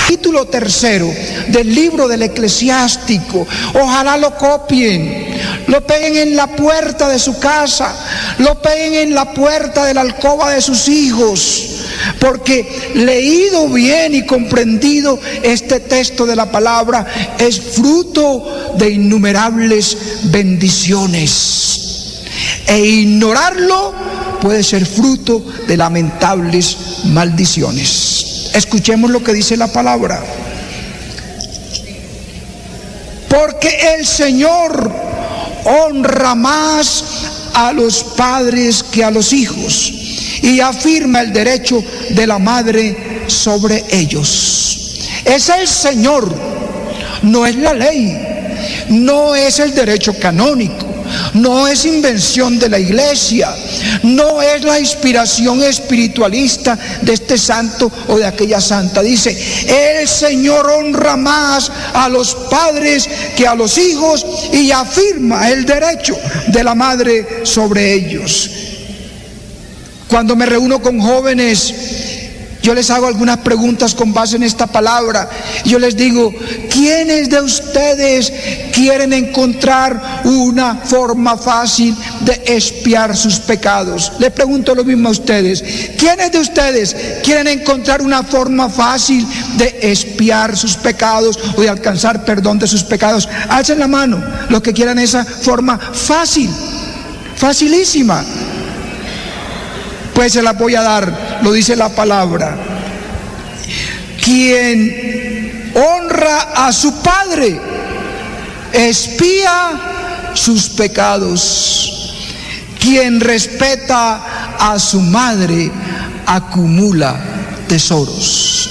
Capítulo 3 del libro del Eclesiástico. Ojalá lo copien, lo peguen en la puerta de su casa, lo peguen en la puerta de la alcoba de sus hijos, porque leído bien y comprendido este texto de la palabra es fruto de innumerables bendiciones, e ignorarlo puede ser fruto de lamentables maldiciones. Escuchemos lo que dice la palabra. Porque el Señor honra más a los padres que a los hijos, y afirma el derecho de la madre sobre ellos. Es el Señor, no es la ley, no es el derecho canónico, no es invención de la iglesia, no es la inspiración espiritualista de este santo o de aquella santa. Dice, el Señor honra más a los padres que a los hijos, y afirma el derecho de la madre sobre ellos. Cuando me reúno con jóvenes, yo les hago algunas preguntas con base en esta palabra. Yo les digo, ¿quiénes de ustedes quieren encontrar una forma fácil de expiar sus pecados? Le pregunto lo mismo a ustedes. ¿Quiénes de ustedes quieren encontrar una forma fácil de expiar sus pecados o de alcanzar perdón de sus pecados? Alcen la mano los que quieran esa forma fácil, facilísima. Pues se la voy a dar, lo dice la palabra. Quien honra a su padre expía sus pecados. Quien respeta a su madre acumula tesoros.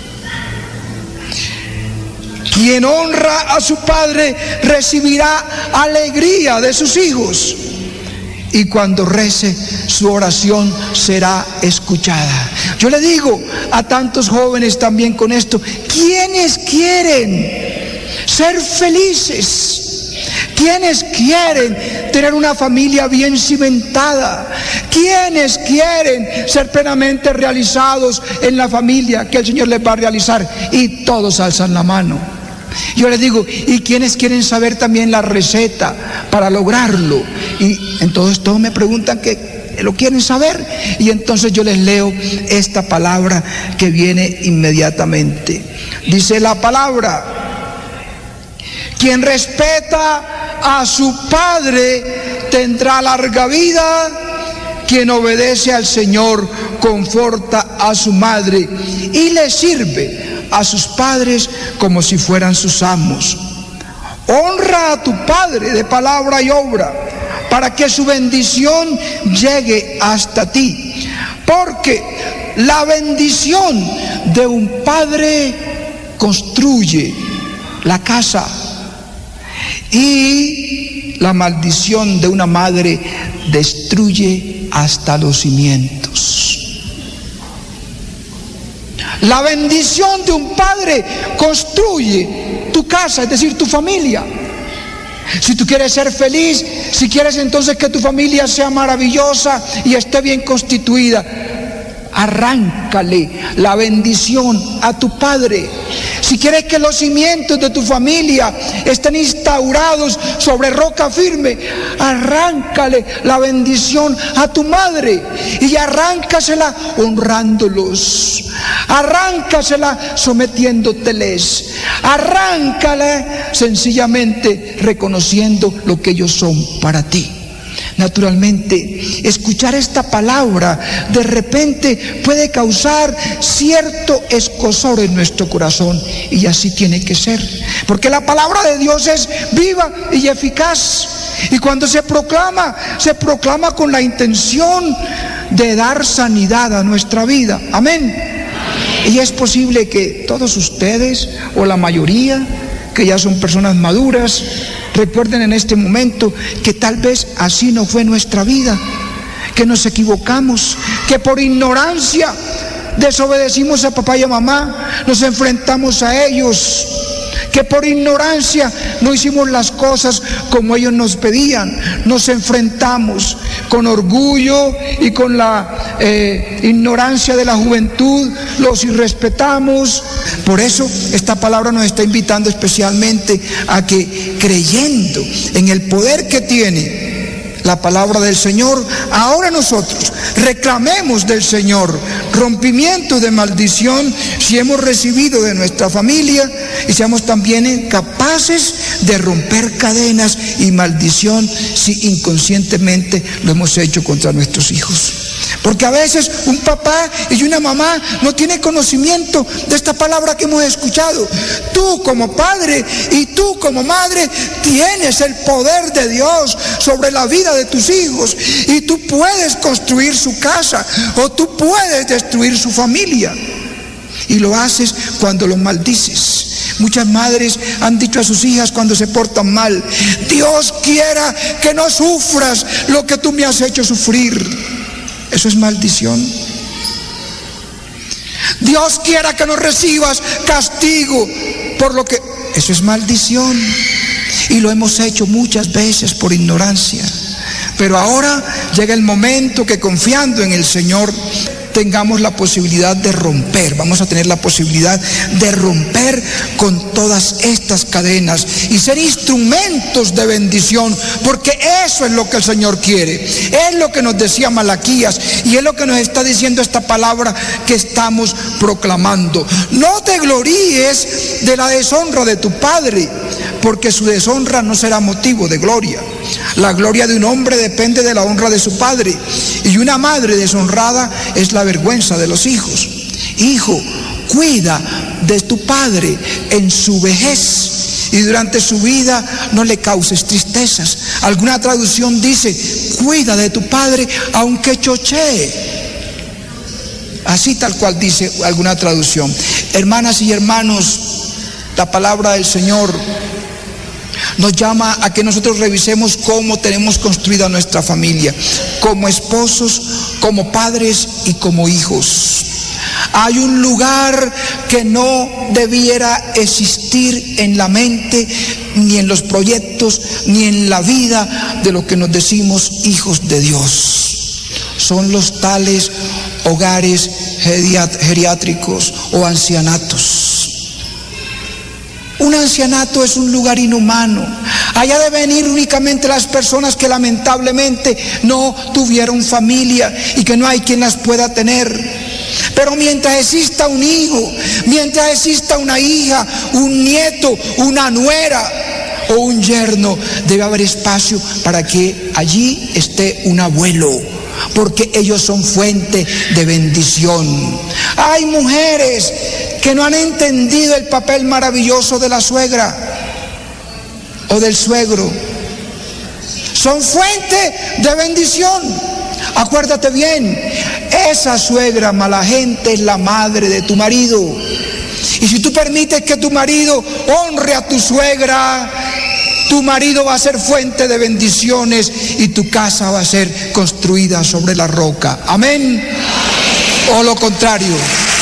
Quien honra a su padre recibirá alegría de sus hijos, y cuando rece, su oración será escuchada. Yo le digo a tantos jóvenes también con esto, ¿quiénes quieren ser felices? ¿Quiénes quieren tener una familia bien cimentada? ¿Quiénes quieren ser plenamente realizados en la familia que el Señor les va a realizar? Y todos alzan la mano. Yo les digo, ¿y quiénes quieren saber también la receta para lograrlo? Y entonces todos me preguntan que lo quieren saber, y entonces yo les leo esta palabra que viene inmediatamente. Dice la palabra: quien respeta a su padre tendrá larga vida, quien obedece al Señor conforta a su madre y le sirve a sus padres como si fueran sus amos. Honra a tu padre de palabra y obra, para que su bendición llegue hasta ti, porque la bendición de un padre construye la casa, y la maldición de una madre destruye hasta los cimientos. La bendición de un padre construye tu casa, es decir, tu familia. Si tú quieres ser feliz, si quieres entonces que tu familia sea maravillosa y esté bien constituida, arráncale la bendición a tu padre. Si quieres que los cimientos de tu familia estén instaurados sobre roca firme, arráncale la bendición a tu madre, y arráncasela honrándolos, arráncasela sometiéndoteles, arráncala sencillamente reconociendo lo que ellos son para ti. Naturalmente, escuchar esta palabra de repente puede causar cierto escozor en nuestro corazón, y así tiene que ser, porque la palabra de Dios es viva y eficaz, y cuando se proclama con la intención de dar sanidad a nuestra vida. Amén. Y es posible que todos ustedes, o la mayoría, que ya son personas maduras, recuerden en este momento que tal vez así no fue nuestra vida, que nos equivocamos, que por ignorancia desobedecimos a papá y a mamá, nos enfrentamos a ellos, que por ignorancia no hicimos las cosas como ellos nos pedían. Nos enfrentamos con orgullo y con la ignorancia de la juventud, los irrespetamos. Por eso esta palabra nos está invitando especialmente a que, creyendo en el poder que tiene la palabra del Señor, ahora nosotros reclamemos del Señor rompimiento de maldición si hemos recibido de nuestra familia, y seamos también capaces de romper cadenas y maldición si inconscientemente lo hemos hecho contra nuestros hijos. Porque a veces un papá y una mamá no tienen conocimiento de esta palabra que hemos escuchado. Tú como padre y tú como madre tienes el poder de Dios sobre la vida de tus hijos, y tú puedes construir su casa o tú puedes destruir su familia, y lo haces cuando los maldices. Muchas madres han dicho a sus hijas cuando se portan mal: Dios quiera que no sufras lo que tú me has hecho sufrir. Eso es maldición. Dios quiera que no recibas castigo por lo que... Eso es maldición. Y lo hemos hecho muchas veces por ignorancia. Pero ahora llega el momento que, confiando en el Señor, tengamos la posibilidad de romper. Vamos a tener la posibilidad de romper con todas estas cadenas y ser instrumentos de bendición, porque eso es lo que el Señor quiere. Es lo que nos decía Malaquías y es lo que nos está diciendo esta palabra que estamos proclamando. No te gloríes de la deshonra de tu padre, porque su deshonra no será motivo de gloria. La gloria de un hombre depende de la honra de su padre, y una madre deshonrada es la vergüenza de los hijos. Hijo, cuida de tu padre en su vejez, y durante su vida no le causes tristezas. Alguna traducción dice: cuida de tu padre aunque chochee. Así tal cual dice alguna traducción. Hermanas y hermanos, la palabra del Señor nos llama a que nosotros revisemos cómo tenemos construida nuestra familia, como esposos, como padres y como hijos. Hay un lugar que no debiera existir en la mente, ni en los proyectos, ni en la vida de lo que nos decimos hijos de Dios. Son los tales hogares geriátricos o ancianatos. Un ancianato es un lugar inhumano. Allá deben ir únicamente las personas que lamentablemente no tuvieron familia y que no hay quien las pueda tener. Pero mientras exista un hijo, mientras exista una hija, un nieto, una nuera o un yerno, debe haber espacio para que allí esté un abuelo, porque ellos son fuente de bendición. Hay mujeres que no han entendido el papel maravilloso de la suegra o del suegro. Son fuente de bendición. Acuérdate bien, esa suegra mala gente es la madre de tu marido. Y si tú permites que tu marido honre a tu suegra, tu marido va a ser fuente de bendiciones y tu casa va a ser construida sobre la roca. Amén. O lo contrario.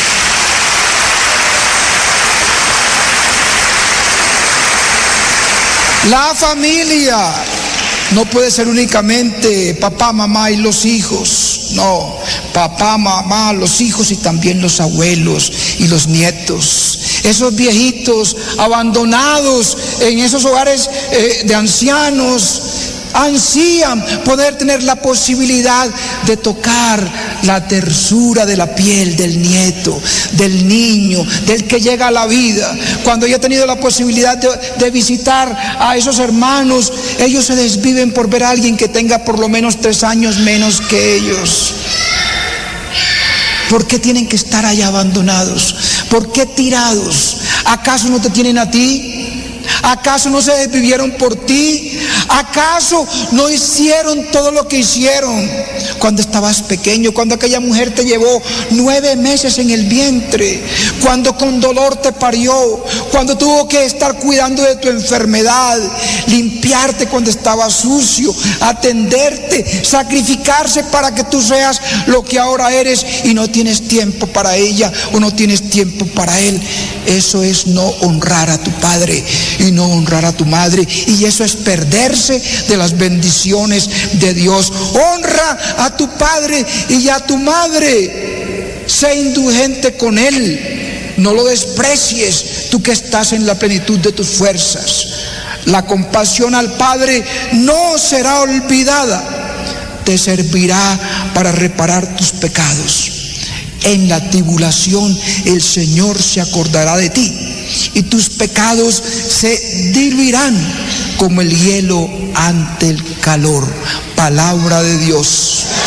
La familia no puede ser únicamente papá, mamá y los hijos. No, papá, mamá, los hijos y también los abuelos y los nietos. Esos viejitos abandonados en esos hogares de ancianos ansían poder tener la posibilidad de tocar la tersura de la piel del nieto, del niño, del que llega a la vida. Cuando yo he tenido la posibilidad de visitar a esos hermanos, ellos se desviven por ver a alguien que tenga por lo menos 3 años menos que ellos. ¿Por qué tienen que estar allá abandonados? ¿Por qué tirados? ¿Acaso no te tienen a ti? ¿Acaso no se desvivieron por ti? ¿Acaso no hicieron todo lo que hicieron cuando estabas pequeño? Cuando aquella mujer te llevó 9 meses en el vientre, cuando con dolor te parió, cuando tuvo que estar cuidando de tu enfermedad, limpiarte cuando estabas sucio, atenderte, sacrificarse para que tú seas lo que ahora eres, y no tienes tiempo para ella o no tienes tiempo para él. eso es no honrar a tu padre y no honrar a tu madre, y eso es perderse de las bendiciones de Dios. Honra a tu padre y a tu madre, sé indulgente con él, no lo desprecies, tú que estás en la plenitud de tus fuerzas. La compasión al padre no será olvidada, te servirá para reparar tus pecados. En la tribulación el Señor se acordará de ti y tus pecados se diluirán como el hielo ante el calor. Palabra de Dios.